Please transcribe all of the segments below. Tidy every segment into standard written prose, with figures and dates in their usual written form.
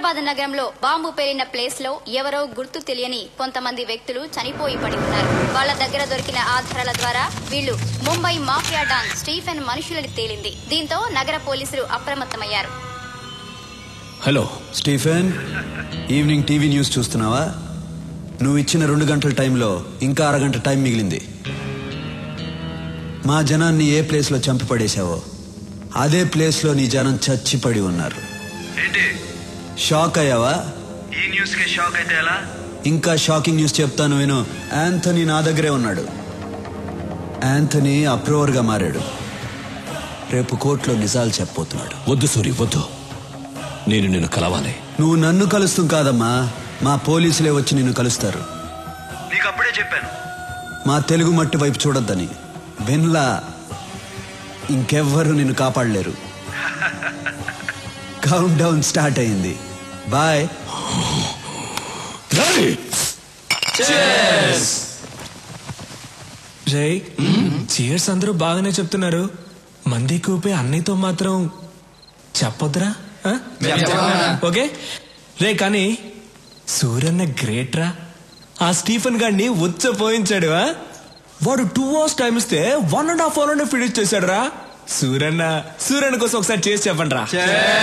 హైదరాబాద్ నగరంలో bomb పేలిన place లో ఎవరో గుర్తు తెలియని కొంతమంది వ్యక్తులు చనిపోయి పడి ఉన్నారు. వాళ్ల దగ్గర దొరికిన ఆధారాల ద్వారా వీళ్లు ముంబై మాఫియా డాన్ స్టీఫెన్ మనుషులని తేలింది. దీంతో నగర పోలీసులు అప్రమత్తమయ్యారు. Hello Stephen, evening TV news చూస్తున్నావా? నువ్వు ఇచ్చిన 2 గంటల టైంలో ఇంకా అరగంట టైం మిగిలింది. మా జనాన్ని ఏ ప్లేస్ లో చంపి పడేశావో అదే ప్లేస్ లో నీ జనం చచ్చిపడి ఉన్నారు. ఏంటి షాక్ అయ్యావా? ఈ న్యూస్ కి షాక్ అయితే ఎలా? ఇంకా షాకింగ్ న్యూస్ చెప్తాను విను. యాంథనీ నా దగ్గరే ఉన్నాడు. యాంథనీ అప్రూవర్ గా మారాడు. రేపు కోర్టులో నిజాలు చెప్పబోతున్నాడు. వద్దు సూరి, వద్దు. నేను నిన్ను కలవాలి. నువ్వు నన్ను కలుస్తూ కాదమ్మా, మా పోలీసులే వచ్చి నిన్ను కలుస్తారు. నీకు అప్పుడే చెప్పాను మా తెలుగు మట్టి వైపు చూడొద్దని. విన్లా, ఇంకెవ్వరు నిన్ను కాపాడలేరు. కౌంట్ డౌన్ స్టార్ట్ అయింది. బాయ్. జై చీర్స్ అందరూ బాగానే చెప్తున్నారు. మంది కూపే అన్నయ్యతో మాత్రం చెప్పొద్దురా? ఓకే రే. కానీ సూర్యన్న గ్రేట్ రా. ఆ స్టీఫెన్ గాడిని ఉచ్చపోయించాడు. వాడు 2 hours టైం ఇస్తే 1.5 hour ఫినిష్ చేశాడు రా. సూర్యన్న కోసం ఒకసారి చేసి చెప్పండి రా.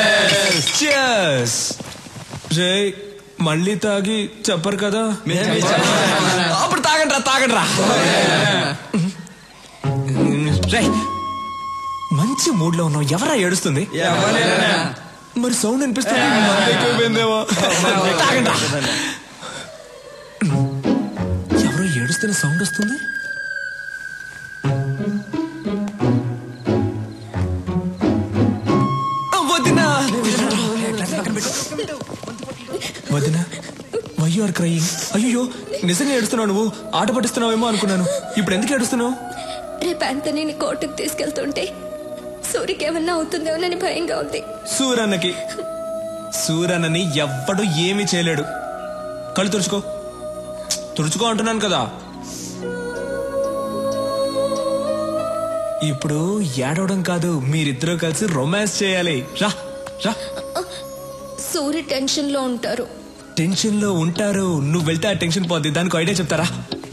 రే మళ్ళీ తాగి చెప్పరు కదా? అప్పుడు తాగండి రా. రే మంచి మూడ్ లో ఉన్నావు. ఎవరా ఏడుస్తుంది? మరి సౌండ్ అనిపిస్తుంది. తాగండి. ఎవరో ఏడుస్తున్న సౌండ్ వస్తుంది. వదినా, వై యు ఆర్ క్రయింగ్? అయ్యో నిజంగా ఏడుస్తున్నావు నువ్వు? ఆట పట్టిస్తున్నావేమో అనుకున్నాను. ఇప్పుడు ఎందుకు ఏడుస్తున్నావు? రేపు యాంథనీని కోర్టుకు తీసుకెళ్తుంటే సూరికి ఏమన్నా అవుతుందేమోనని భయంగా ఉంది. సూరన్నని ఎవ్వడు ఏమీ చేయలేడు. కళ్ళు తుడుచుకో అంటున్నాను కదా. ఇప్పుడు ఏడవడం కాదు, మీరిద్దరూ కలిసి రొమాన్స్ చేయాలి. రా రా. సూరి టెన్షన్ లో ఉంటారు. నువ్వు వెళ్తే ఆ టెన్షన్ పోద్ది. దానికి ఐడియా చెప్తారా?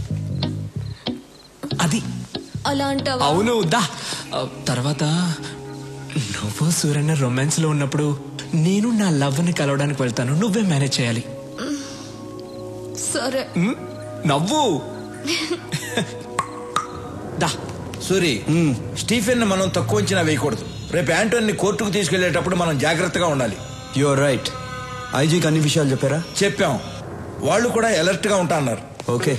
అది అలా అంటావా? అవును దా. తర్వాత నువ్వు సూర్యన్న రొమాన్స్ లో ఉన్నప్పుడు నేను నా లవ్ ని కలవడానికి వెళ్తాను. నువ్వే మేనేజ్ చేయాలి. సరే. నవ్వు. దా. సూరి, స్టీఫెన్ మనం తక్కువ అంచనా వేయకూడదు. రేపు యాంటోని కోర్టుకు తీసుకెళ్లేటప్పుడు మనం జాగ్రత్తగా ఉండాలి. You are right. ఐజీకి అన్ని విషయాలు చెప్పారా? చెప్పాం. వాళ్ళు కూడా అలర్ట్ గా ఉంటా అన్నారు. ఓకే,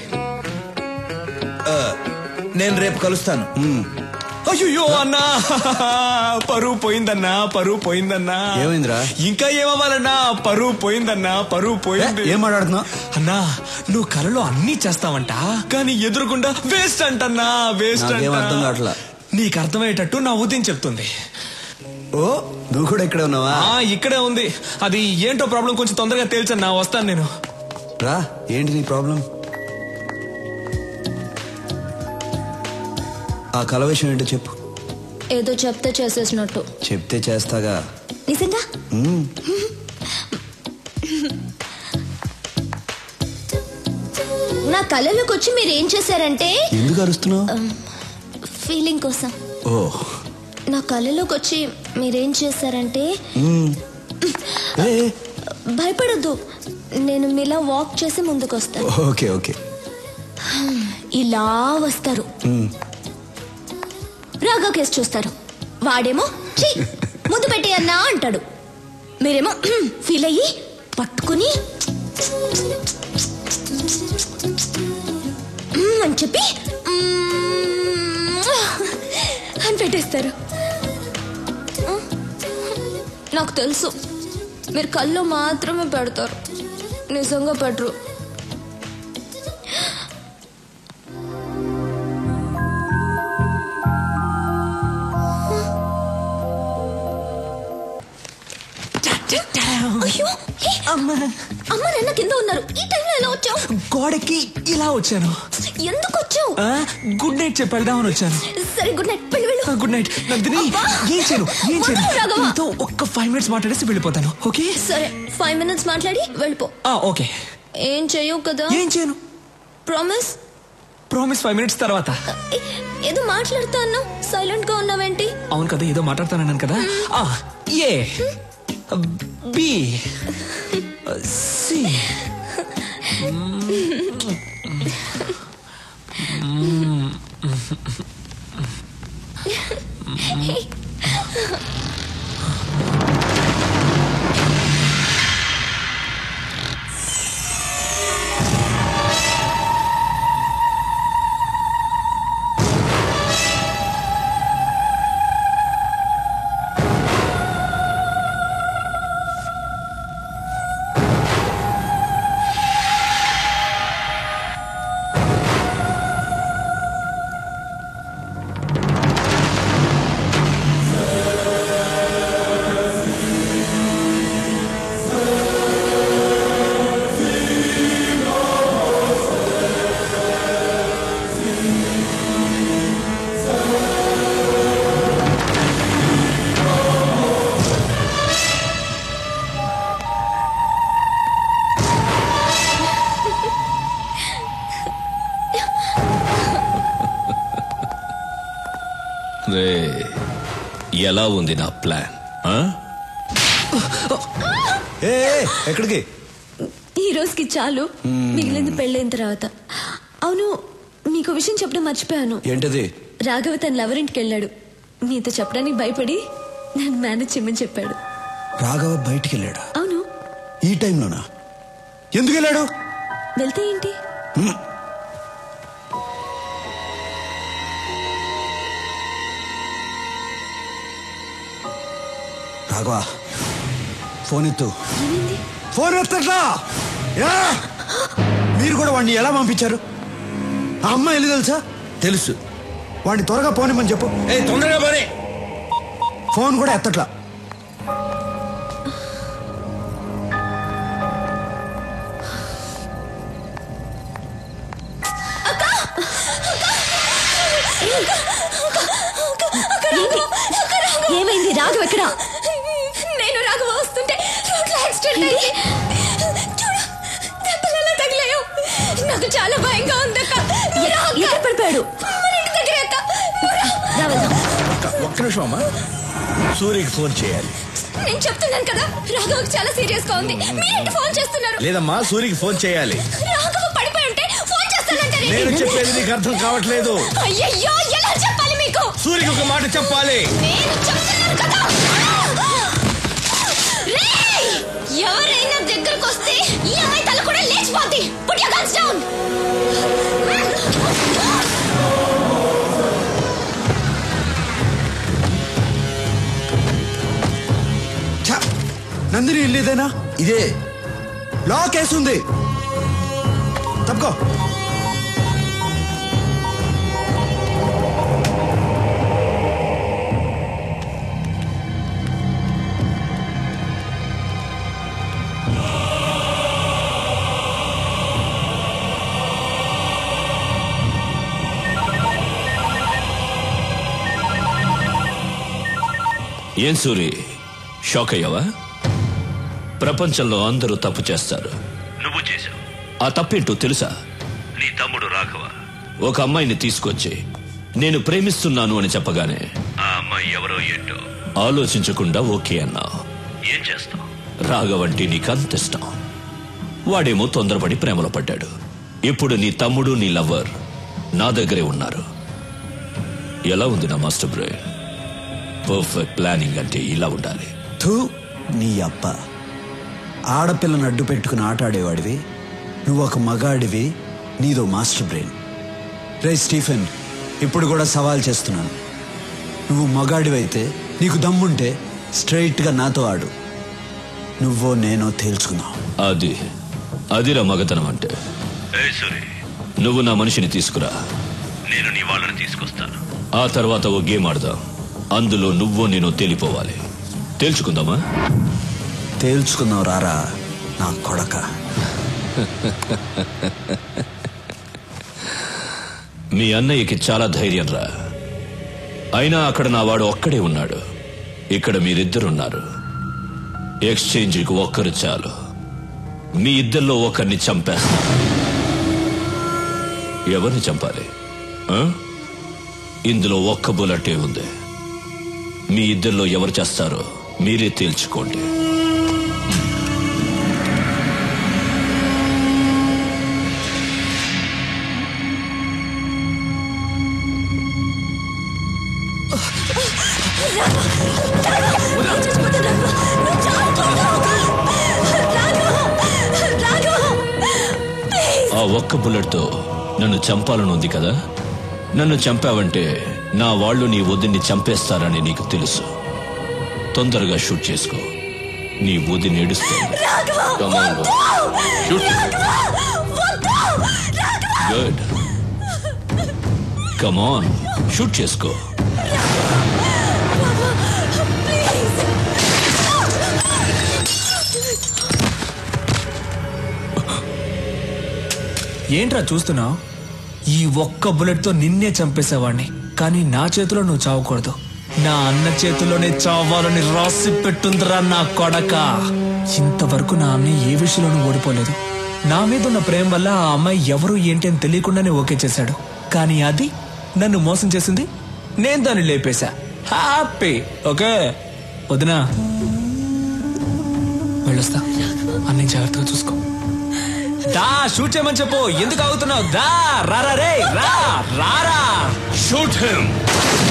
నేను రేపు కలుస్తాను. అయ్యో అన్నా, పరువు పోయిందన్నా. ఏమైందిరా? ఇంకా ఏమవ్వాలన్నా? పరువు పోయింది. ఏం మాట్లాడుతున్నా అన్నా? నువ్వు కలలో అన్ని చేస్తావంట, కానీ ఎదురుకుండా వేస్ట్ అంటన్నా. అర్థం కావట్లా. నీకు అర్థమయ్యేటట్టు నా ఉదయం చెప్తుంది. ఓ, నువ్వు కూడా ఇక్కడే ఉన్నావా? ఇక్కడే ఉంది. అది ఏంటో ప్రాబ్లం కొంచెం తొందరగా తేల్చన్నా. వస్తాను నేను. రా. ఏంటి నీ ప్రాబ్లం? ఆ కల విషయం ఏంటో చెప్పు. ఏదో చెప్తే చేసేసినట్టు. చెప్తే చేస్తాగా. నిజంగా? నా కళలోకి వచ్చి మీరు ఏం చేశారంటే. ఎందుకు అరుస్తున్నావు? ఫీలింగ్ కోసం. ఓ, నా కళలోకి వచ్చి మీరేం చేశారంటే. భయపడద్దు, నేను మీలా వాక్ చేసి ముందుకు వస్తాను. Okay okay. ఇలా వస్తారు. రాగా కేసు చూస్తారు. వాడేమో ముందు పెట్టేయన్నా అంటాడు. మీరేమో ఫీల్ అయ్యి పట్టుకుని అని చెప్పి అని పెట్టేస్తారు. నాకు తెలుసు మీరు కళ్ళు మాత్రమే పెడతారు, నిజంగా పెట్టరు. అయ్యో అమ్మా అమ్మ నాన్న కింద ఉన్నారు. ఈ టైంలో ఎలా వచ్చావు? గోడకి ఇలా వచ్చాను. ఎందుకు వచ్చావు? గుడ్ నైట్ చెప్పి వెళ్దామని వచ్చాను. సరే గుడ్ నైట్, వెళ్ళు. Good night Nandini. ఏం చేయను నీతో ఒక్క 5 minutes మాట్లాడేసి వెళ్ళిపోతాను. ఓకే సరే 5 minutes మాట్లాడి వెళ్ళిపో. ఓకే. ఏం చెయ్యవు కదా? ఏం చేయను. ప్రామిస్? ప్రామిస్ 5 minutes తర్వాత. ఏదో మాట్లాడుతా అన్నావు, సైలెంట్ గా ఉన్నావేంటి? అవును కదా, ఏదో మాట్లాడతానన్నాను కదా. ఏ బి సి ఎలా ఉంది నా ప్లాన్? ఎక్కడికి? ఈ రోజుకి చాలు, మిగిలింది పెళ్ళైన తర్వాత. అవును, నీకు విషయం చెప్పడం మర్చిపోయాను. ఏంటది? రాఘవ తన లవర్ ఇంటికి వెళ్ళాడు. నీతో చెప్పడానికి భయపడి నన్ను మేనేజ్ చేయమని చెప్పాడు. రాఘవ బయటికి వెళ్ళాడా? అవును. ఈ టైంలోనా? ఎందుకు వెళ్ళాడు? వెళ్తే ఏంటి? రాఘవ ఫోన్ ఎత్తు. ఏమైంది? ఫోన్ ఎత్తట్లా? మీరు కూడా వాడిని ఎలా పంపించారు? ఆ అమ్మాయి వెళ్ళి తెలుసా? తెలుసు. వాడిని త్వరగా పోనిమని చెప్పు. తొందరగా పోనీ. ఫోన్ కూడా ఎత్తట్లా. ఏమైంది? రాఘవ ఎక్కడ? నేను రాఘవ వస్తుంటే యాక్సిడెంట్ అయింది. చూడు, దెబ్బలు ఎలా తగిలాయో. నాకు చాలా భయంగా ఉంది. ఎక్కడ పడిపోయాడు? మన ఇంటి దగ్గర. ఒక్క నిమిషం అమ్మా, సూర్యకి ఫోన్ చేయాలి. నేను చెప్తున్నాను కదా, రాఘవకి చాలా సీరియస్ గా ఉంది. మీరేంటి ఫోన్ చేస్తున్నారు? లేదమ్మా, సూర్యకి ఫోన్ చేయాలి. రాఘవ పడిపోయి ఉంటే ఫోన్ చేస్తానంటే నేను చెప్పేది నీకు అర్థం కావట్లేదు. అయ్యయ్యో, ఎలా చెప్పాలి మీకు? సూర్యకి ఒక మాట చెప్పాలి. నేను చెప్తున్నాను కదా. ఎవరైనా దగ్గరకు వస్తే ఈ అమ్మాయి తల కూడా లేచిపోద్ది. Put your guns down. Nandini ఇల్లు ఇదేనా? ఇదే. లాక్ వేస్తుంది. తప్పుకో. ఏం సూరి, షాక్ అయ్యావా? ప్రపంచంలో అందరూ తప్పు చేస్తారు, నువ్వు చేశావు. ఆ తప్పేంటో తెలుసా? నీ తమ్ముడు రాఘవ ఒక అమ్మాయిని తీసుకొచ్చి నేను ప్రేమిస్తున్నాను అని చెప్పగానే ఆ అమ్మాయి ఎవరో ఏంటో ఆలోచించకుండా ఓకే అన్నావు. ఏం చేస్తావు? రాఘవంటే నీకంత ఇష్టం. వాడేమో తొందరపడి ప్రేమలో పడ్డాడు. ఇప్పుడు నీ తమ్ముడు నీ లవర్ నా దగ్గరే ఉన్నారు. ఎలా ఉంది నా మాస్టర్ బ్రెయిన్? పర్ఫెక్ట్ ప్లానింగ్ అంటే ఇలా ఉండాలి. నీ అబ్బ, ఆడపిల్లను అడ్డు పెట్టుకుని ఆటాడేవాడివి. నువ్వు ఒక మగాడివి, నీదో మాస్టర్ బ్రెయిన్. రే స్టీఫెన్, ఇప్పుడు కూడా సవాల్ చేస్తున్నాను. నువ్వు మగాడివైతే, నీకు దమ్ముంటే స్ట్రైట్గా నాతో ఆడు. నువ్వో నేనో తేల్చుకున్నావు. అదిరా మగతనం అంటే. నువ్వు నా మనిషిని తీసుకురా, నేను నీ వాళ్ళని తీసుకొస్తాను. ఆ తర్వాత ఓ గేమ్ ఆడదాం. అందులో నువ్వో నేను తేలిపోవాలి. తేల్చుకుందామా? తేల్చుకుందాం రారా. నా కొడక. మీ అన్నయ్యకి చాలా ధైర్యం రా. అయినా అక్కడ నా వాడు ఒక్కడే ఉన్నాడు, ఇక్కడ మీరిద్దరున్నారు. ఎక్స్చేంజ్కి ఒక్కరు చాలు. మీ ఇద్దరిలో ఒకరిని చంపేస్తా. ఎవరిని చంపాలి? ఇందులో ఒక్క బుల్లెటే ఉంది. మీ ఇద్దరిలో ఎవరు చేస్తారో మీరే తేల్చుకోండి. ఆ ఒక్క బుల్లెట్తో నన్ను చంపాలని ఉంది కదా. నన్ను చంపావంటే నా వాళ్ళు నీ వదిన్ని చంపేస్తారని నీకు తెలుసు. తొందరగా షూట్ చేసుకో. నీ వదిని ఏడుస్తుంది. గుడ్, కమాన్, షూట్ చేసుకో. ఏంట్రా చూస్తున్నావు? ఈ ఒక్క బుల్లెట్ తో నిన్నే చంపేసేవాడిని, కానీ నా చేతిలో నువ్వు చావకూడదు. నా అన్న చేతిలోనే చావాలని రాసి పెట్టుందిరా నా కొడక. ఇంతవరకు నా అన్నయ్య ఏ విషయంలోనూ ఓడిపోలేదు. నా మీద ఉన్న ప్రేమ వల్ల ఆ అమ్మాయి ఎవరు ఏంటి అని తెలియకుండానే ఓకే చేశాడు. కానీ అది నన్ను మోసం చేసింది, నేను దాన్ని లేపేశా. హ్యాపీ. ఓకే వదినా, వెళ్ళొస్తా. అన్నయ్య జాగ్రత్తగా చూసుకో. దా షూట్ చేయమని చెప్పు. ఎందుకు అవుతున్నావు? దా రారా రే, రా రారా. Shoot him.